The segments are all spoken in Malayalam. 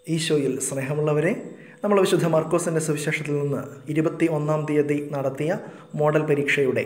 ഈശോയിൽ സ്നേഹമുള്ളവരെ, നമ്മൾ വിശുദ്ധ മർക്കോസിൻ്റെ സുവിശേഷത്തിൽ നിന്ന് 21-ാം തീയതി നടത്തിയ മോഡൽ പരീക്ഷയുടെ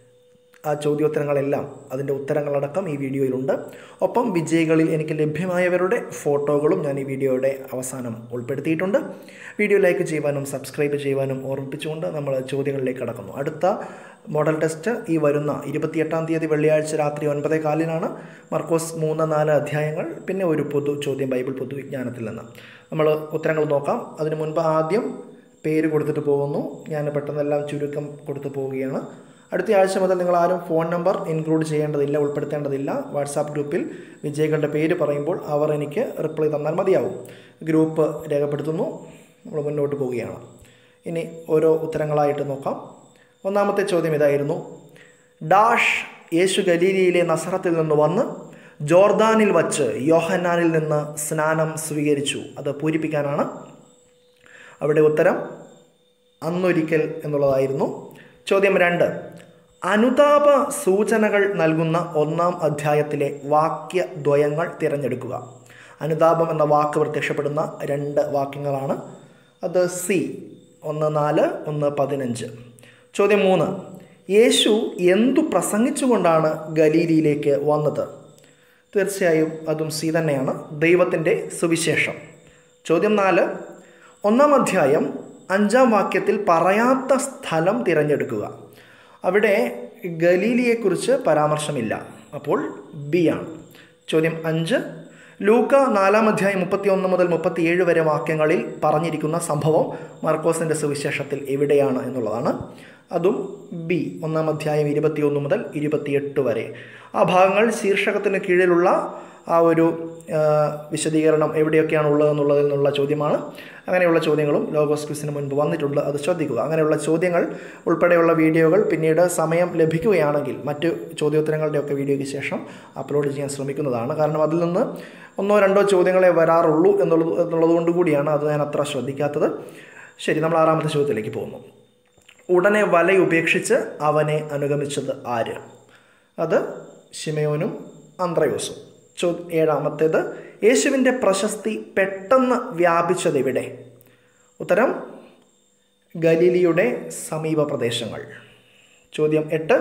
ആ ചോദ്യോത്തരങ്ങളെല്ലാം അതിൻ്റെ ഉത്തരങ്ങളടക്കം ഈ വീഡിയോയിലുണ്ട്. ഒപ്പം വിജയികളിൽ എനിക്ക് ലഭ്യമായവരുടെ ഫോട്ടോകളും ഞാൻ ഈ വീഡിയോയുടെ അവസാനം ഉൾപ്പെടുത്തിയിട്ടുണ്ട്. വീഡിയോ ലൈക്ക് ചെയ്യുവാനും സബ്സ്ക്രൈബ് ചെയ്യുവാനും ഓർമ്മിപ്പിച്ചുകൊണ്ട് നമ്മൾ ചോദ്യങ്ങളിലേക്ക് കടക്കുന്നു. അടുത്ത മോഡൽ ടെസ്റ്റ് ഈ വരുന്ന 28-ാം തീയതി വെള്ളിയാഴ്ച രാത്രി 9:15 മർക്കോസ് 3-4 അധ്യായങ്ങൾ, പിന്നെ ഒരു പൊതു ചോദ്യം ബൈബിൾ പൊതുവിജ്ഞാനത്തിൽ നിന്ന്. നമ്മൾ ഉത്തരങ്ങൾ നോക്കാം. അതിനു മുൻപ് ആദ്യം പേര് കൊടുത്തിട്ട് പോകുന്നു. ഞാൻ പെട്ടെന്നെല്ലാം ചുരുക്കം കൊടുത്തു പോവുകയാണ്. അടുത്ത ആഴ്ച മുതൽ നിങ്ങൾ ആരും ഫോൺ നമ്പർ ഇൻക്ലൂഡ് ചെയ്യേണ്ടതില്ല, ഉൾപ്പെടുത്തേണ്ടതില്ല. വാട്സാപ്പ് ഗ്രൂപ്പിൽ വിജയികളുടെ പേര് പറയുമ്പോൾ അവർ എനിക്ക് റിപ്ലൈ തന്നാൽ മതിയാവും. ഗ്രൂപ്പ് രേഖപ്പെടുത്തുന്നു. നമ്മൾ മുന്നോട്ട് പോവുകയാണ്. ഇനി ഓരോ ഉത്തരങ്ങളായിട്ട് നോക്കാം. ഒന്നാമത്തെ ചോദ്യം ഇതായിരുന്നു: ഡാഷ് യേശു ഗലീലയിലെ നസറത്തിൽ നിന്ന് വന്ന് ജോർദാനിൽ വച്ച് യോഹന്നാനിൽ നിന്ന് സ്നാനം സ്വീകരിച്ചു. അത് പൂരിപ്പിക്കാനാണ്. അവിടെ ഉത്തരം അന്നൊരിക്കൽ എന്നുള്ളതായിരുന്നു. ചോദ്യം 2: അനുതാപ സൂചനകൾ നൽകുന്ന 1-ാം അധ്യായത്തിലെ വാക്യദ്വയങ്ങൾ തിരഞ്ഞെടുക്കുക. അനുതാപം എന്ന വാക്ക് പ്രത്യക്ഷപ്പെടുന്ന 2 വാക്യങ്ങളാണ്. അത് സി 1:4, 1:15. ചോദ്യം 3: യേശു എന്തു പ്രസംഗിച്ചുകൊണ്ടാണ് ഗലീലിയിലേക്ക് വന്നത്? തീർച്ചയായും അതും സി തന്നെയാണ്, ദൈവത്തിൻ്റെ സുവിശേഷം. ചോദ്യം 4: 1-ാം അധ്യായം 5-ാം വാക്യത്തിൽ പറയാത്ത സ്ഥലം തിരഞ്ഞെടുക്കുക. അവിടെ ഗലീലിയെക്കുറിച്ച് പരാമർശമില്ല, അപ്പോൾ ബി ആണ്. ചോദ്യം 5: ലൂക്ക 4-ാം അധ്യായം 31 മുതൽ 37 വരെ വാക്യങ്ങളിൽ പറഞ്ഞിരിക്കുന്ന സംഭവം മർക്കോസിൻ്റെ സുവിശേഷത്തിൽ എവിടെയാണ് എന്നുള്ളതാണ്. അതും ബി, 1-ാം അധ്യായം 21 മുതൽ 28 വരെ. ആ ഭാഗങ്ങൾ ശീർഷകത്തിന് കീഴിലുള്ള ആ ഒരു വിശദീകരണം എവിടെയൊക്കെയാണ് ഉള്ളതെന്നുള്ളതിൽ നിന്നുള്ള ചോദ്യമാണ്. അങ്ങനെയുള്ള ചോദ്യങ്ങളും ലോഗോസ് ക്വിസിന് മുൻപ് വന്നിട്ടുണ്ട്, അത് ശ്രദ്ധിക്കുക. അങ്ങനെയുള്ള ചോദ്യങ്ങൾ ഉൾപ്പെടെയുള്ള വീഡിയോകൾ പിന്നീട് സമയം ലഭിക്കുകയാണെങ്കിൽ മറ്റ് ചോദ്യോത്തരങ്ങളുടെയൊക്കെ വീഡിയോയ്ക്ക് ശേഷം അപ്ലോഡ് ചെയ്യാൻ ശ്രമിക്കുന്നതാണ്. കാരണം അതിൽ നിന്ന് 1-2 ചോദ്യങ്ങളെ വരാറുള്ളൂ എന്നുള്ളതുകൊണ്ട് കൂടിയാണ് അത് ഞാൻ അത്ര ശ്രദ്ധിക്കാത്തത്. ശരി, നമ്മൾ 6-ാമത്തെ ചോദ്യത്തിലേക്ക് പോകുന്നു. ഉടനെ വല ഉപേക്ഷിച്ച് അവനെ അനുഗമിച്ചത് ആര്? അത് ശിമയോനും അന്ത്രയോസും. 7-ാമത്തേത്: യേശുവിൻ്റെ പ്രശസ്തി പെട്ടെന്ന് വ്യാപിച്ചത് എവിടെ? ഉത്തരം ഗലീലിയുടെ സമീപ പ്രദേശങ്ങൾ. ചോദ്യം 8: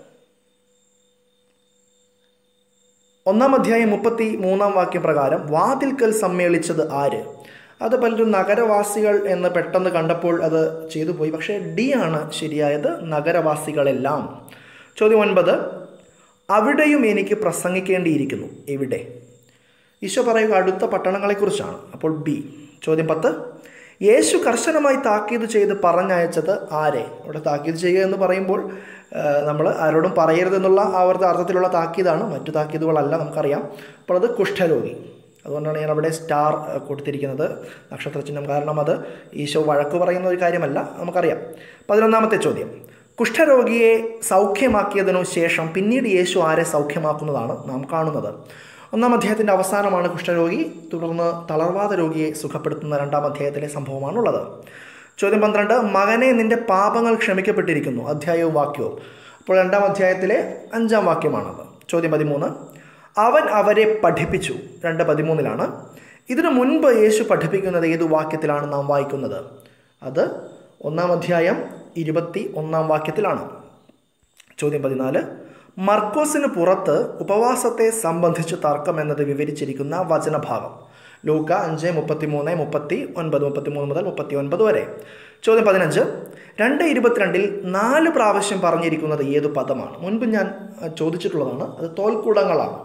1-ാം അധ്യായം 33-ാം വാക്യം പ്രകാരം വാതിൽക്കൽ സമ്മേളിച്ചത് ആര്? അത് പലരും നഗരവാസികൾ എന്ന് പെട്ടെന്ന് കണ്ടപ്പോൾ അത് ചെയ്തു പോയി. പക്ഷേ ഡി ആണ് ശരിയായത്, നഗരവാസികളെല്ലാം. ചോദ്യം 9: അവിടെയും എനിക്ക് പ്രസംഗിക്കേണ്ടിയിരിക്കുന്നു. എവിടെ? ഈശോ പറയുക അടുത്ത പട്ടണങ്ങളെക്കുറിച്ചാണ്, അപ്പോൾ ബി. ചോദ്യം 10: യേശു കർശനമായി താക്കീത് ചെയ്ത് പറഞ്ഞയച്ചത് ആരെ? അവിടെ താക്കീത് ചെയ്യുക എന്ന് പറയുമ്പോൾ നമ്മൾ ആരോടും പറയരുതെന്നുള്ള ആ ഒരു അർത്ഥത്തിലുള്ള താക്കീതാണ്, മറ്റു താക്കീതുകളല്ല, നമുക്കറിയാം. അപ്പോൾ അത് കുഷ്ഠരോഗി. അതുകൊണ്ടാണ് ഞാൻ അവിടെ സ്റ്റാർ കൊടുത്തിരിക്കുന്നത്, നക്ഷത്രചിഹ്നം. കാരണം അത് ഈശോ വഴക്ക് പറയുന്ന ഒരു കാര്യമല്ല, നമുക്കറിയാം. 11-ാമത്തെ ചോദ്യം: കുഷ്ഠരോഗിയെ സൗഖ്യമാക്കിയതിനു ശേഷം പിന്നീട് യേശു ആരെ സൗഖ്യമാക്കുന്നതാണ് നാം കാണുന്നത്? 1-ാം അധ്യായത്തിൻ്റെ അവസാനമാണ് കുഷ്ഠരോഗി, തുടർന്ന് തളർവാദ രോഗിയെ സുഖപ്പെടുത്തുന്ന 2-ാം അധ്യായത്തിലെ സംഭവമാണുള്ളത്. ചോദ്യം 12: മകനെ നിന്റെ പാപങ്ങൾ ക്ഷമിക്കപ്പെട്ടിരിക്കുന്നു. അധ്യായവും വാക്യവും. അപ്പോൾ 2-ാം അധ്യായത്തിലെ 5-ാം വാക്യമാണത്. ചോദ്യം 13: അവൻ അവരെ പഠിപ്പിച്ചു. 2:13 ഇതിനു മുൻപ് യേശു പഠിപ്പിക്കുന്നത് ഏതു വാക്യത്തിലാണ് നാം വായിക്കുന്നത്? അത് 1-ാം അധ്യായം 21-ാം വാക്യത്തിലാണ്. ചോദ്യം 14: മർക്കോസിന് പുറത്ത് ഉപവാസത്തെ സംബന്ധിച്ച് തർക്കം എന്നത് വിവരിച്ചിരിക്കുന്ന വചനഭാഗം. ലൂക്ക 5:33, 39 മുതൽ 39 വരെ. ചോദ്യം 15: 2:22 4 പ്രാവശ്യം പറഞ്ഞിരിക്കുന്നത് ഏതു പദമാണ്? മുൻപ് ഞാൻ ചോദിച്ചിട്ടുള്ളതാണ്, അത് തോൽക്കുടങ്ങളാണ്.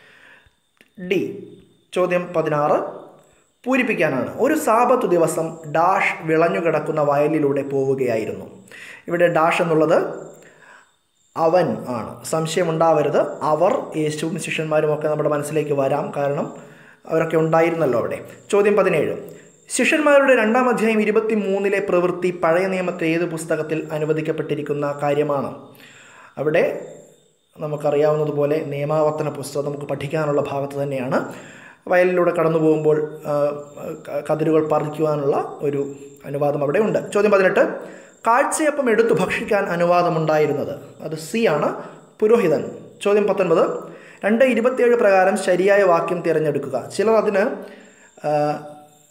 ഡി. ചോദ്യം 16 പൂരിപ്പിക്കാനാണ്. ഒരു സാബത്ത് ദിവസം ഡാഷ് വിളഞ്ഞുകിടക്കുന്ന വയലിലൂടെ പോവുകയായിരുന്നു. ഇവിടെ ഡാഷ് എന്നുള്ളത് അവൻ ആണ്, സംശയമുണ്ടാവരുത്. അവർ യേശുവും ശിഷ്യന്മാരും ഒക്കെ നമ്മുടെ മനസ്സിലേക്ക് വരാം, കാരണം അവരൊക്കെ ഉണ്ടായിരുന്നല്ലോ അവിടെ. ചോദ്യം 17: ശിഷ്യന്മാരുടെ 2-ാം അധ്യായം 23-ലെ പ്രവൃത്തി പഴയ നിയമത്തെ ഏത് പുസ്തകത്തിൽ അനുവദിക്കപ്പെട്ടിരിക്കുന്ന കാര്യമാണ്? അവിടെ നമുക്കറിയാവുന്നതുപോലെ നിയമാവർത്തന പുസ്തകം നമുക്ക് പഠിക്കാനുള്ള ഭാഗത്ത് തന്നെയാണ്. വയലിലൂടെ കടന്നു പോകുമ്പോൾ കതിരുകൾ പറിക്കുവാനുള്ള ഒരു അനുവാദം അവിടെ ഉണ്ട്. ചോദ്യം 18: കാഴ്ചയപ്പം എടുത്തു ഭക്ഷിക്കാൻ അനുവാദമുണ്ടായിരുന്നത്? അത് സി ആണ്, പുരോഹിതൻ. ചോദ്യം 19: 2:27 പ്രകാരം ശരിയായ വാക്യം തിരഞ്ഞെടുക്കുക. ചിലർ അതിന്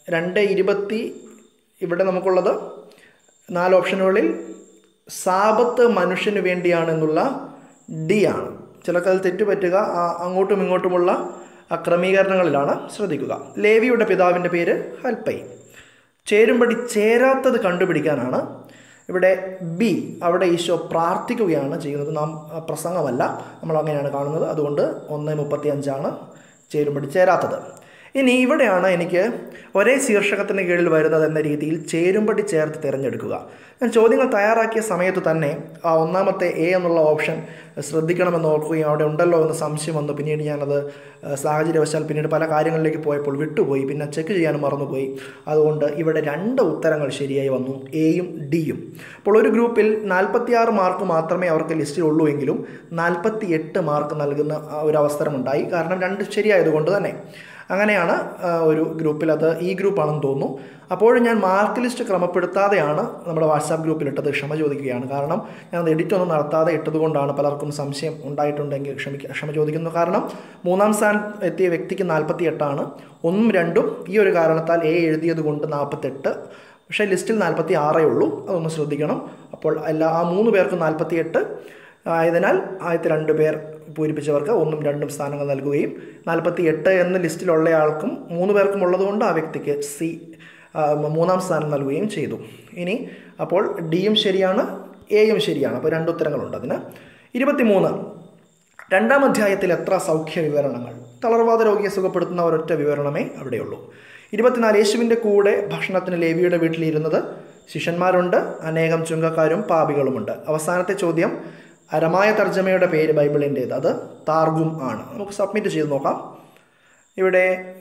2:20 ഇവിടെ നമുക്കുള്ളത് 4 ഓപ്ഷനുകളിൽ സാബത്ത് മനുഷ്യന് വേണ്ടിയാണെന്നുള്ള ഡി ആണ്. ചിലർക്ക് അത് തെറ്റുപറ്റുക അങ്ങോട്ടും ഇങ്ങോട്ടുമുള്ള ക്രമീകരണങ്ങളിലാണ്. ശ്രദ്ധിക്കുക. ലേവിയുടെ പിതാവിൻ്റെ പേര് ഹൽപ്പൈ. ചേരുംപടി ചേരാത്തത് കണ്ടുപിടിക്കാനാണ് ഇവിടെ ബി. അവിടെ ഈശോ പ്രാർത്ഥിക്കുകയാണ് ചെയ്യുന്നത്, നാം പ്രസംഗമല്ല, നമ്മൾ അങ്ങനെയാണ് കാണുന്നത്. അതുകൊണ്ട് 1:35 ചേരുംപടി ചേരാത്തത്. ഇനി ഇവിടെയാണ് എനിക്ക് ഒരേ ശീർഷകത്തിന് കീഴിൽ വരുന്നത് എന്ന രീതിയിൽ ചേരുംപടി ചേർത്ത് തിരഞ്ഞെടുക്കുക. ഞാൻ ചോദ്യങ്ങൾ തയ്യാറാക്കിയ സമയത്ത് തന്നെ ആ ഒന്നാമത്തെ എ എന്നുള്ള ഓപ്ഷൻ ശ്രദ്ധിക്കണമെന്ന് ഓർക്കുകയും അവിടെ ഉണ്ടല്ലോ എന്ന് സംശയം വന്നു. പിന്നീട് ഞാനത് സാഹചര്യവശാൽ പിന്നീട് പല കാര്യങ്ങളിലേക്ക് പോയപ്പോൾ വിട്ടുപോയി, പിന്നെ ചെക്ക് ചെയ്യാനും മറന്നുപോയി. അതുകൊണ്ട് ഇവിടെ 2 ഉത്തരങ്ങൾ ശരിയായി വന്നു, എയും ഡിയും. അപ്പോൾ ഒരു ഗ്രൂപ്പിൽ 46 മാർക്ക് മാത്രമേ അവർക്ക് ലിസ്റ്റിലുള്ളൂ എങ്കിലും 48 മാർക്ക് നൽകുന്ന ഒരു അവസരമുണ്ടായി. കാരണം 2 ശരിയായതുകൊണ്ട് തന്നെ. അങ്ങനെയാണ് ഒരു ഗ്രൂപ്പിൽ, അത് ഈ ഗ്രൂപ്പാണെന്ന് തോന്നുന്നു. അപ്പോഴും ഞാൻ മാർക്ക് ലിസ്റ്റ് ക്രമപ്പെടുത്താതെയാണ് നമ്മുടെ വാട്സാപ്പ് ഗ്രൂപ്പിലിട്ടത്. ക്ഷമ ചോദിക്കുകയാണ്. കാരണം ഞാനത് എഡിറ്റൊന്നും നടത്താതെ ഇട്ടതുകൊണ്ടാണ് പലർക്കും സംശയം ഉണ്ടായിട്ടുണ്ടെങ്കിൽ ക്ഷമ ചോദിക്കുന്നു. കാരണം 3ാം സ്ഥാനം എത്തിയ വ്യക്തിക്ക് 48, 1ഉം 2ഉം ഈ ഒരു കാരണത്താൽ എ എഴുതിയത് കൊണ്ട് 48. പക്ഷേ ലിസ്റ്റിൽ 46 ഉള്ളൂ. അതൊന്ന് ശ്രദ്ധിക്കണം. അപ്പോൾ ആ 3 പേർക്കും 48 ആയതിനാൽ ആദ്യത്തെ 2 പേർ പൂരിപ്പിച്ചവർക്ക് 1ഉം 2ഉം സ്ഥാനങ്ങൾ നൽകുകയും 48 എന്ന ലിസ്റ്റിലുള്ള ആൾക്കും 3 പേർക്കും ഉള്ളതുകൊണ്ട് ആ വ്യക്തിക്ക് സി 3ാം സ്ഥാനം നൽകുകയും ചെയ്തു. ഇനി അപ്പോൾ ഡിയും ശരിയാണ്, എയും ശരിയാണ്. അപ്പോൾ 2 ഉത്തരങ്ങളുണ്ട് അതിന്. 23. 2ാം അധ്യായത്തിൽ എത്ര സൗഖ്യ വിവരണങ്ങൾ? തളർവാദ രോഗിയെ സുഖപ്പെടുത്തുന്ന ഒരൊറ്റ വിവരണമേ അവിടെയുള്ളൂ. 24. യേശുവിൻ്റെ കൂടെ ഭക്ഷണത്തിന് ലേവിയുടെ വീട്ടിലിരുന്നത് ശിഷ്യന്മാരുണ്ട്, അനേകം ചുങ്കക്കാരും പാപികളുമുണ്ട്. അവസാനത്തെ ചോദ്യം അരമായ തർജ്ജമയുടെ പേര് ബൈബിളിൻ്റേത്, അത് താർഗും ആണ്. നമുക്ക് സബ്മിറ്റ് ചെയ്ത് നോക്കാം. ഇവിടെ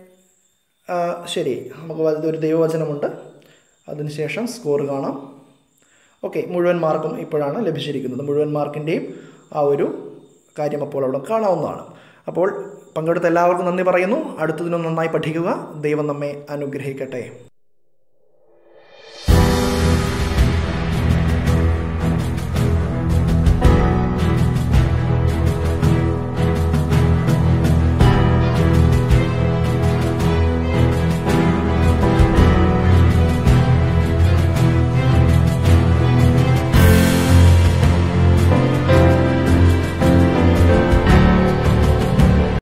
ശരി, നമുക്ക് ഒരു ദൈവവചനമുണ്ട്, അതിനുശേഷം സ്കോർ കാണാം. ഓക്കെ, മുഴുവൻ മാർക്കും ഇപ്പോഴാണ് ലഭിച്ചിരിക്കുന്നത്. മുഴുവൻ മാർക്കിൻ്റെയും ആ ഒരു കാര്യം അപ്പോൾ അവിടെ കാണാവുന്നതാണ്. അപ്പോൾ പങ്കെടുത്ത എല്ലാവർക്കും നന്ദി പറയുന്നു. അടുത്തതിനും നന്നായി പഠിക്കുക. ദൈവം നമ്മെ അനുഗ്രഹിക്കട്ടെ.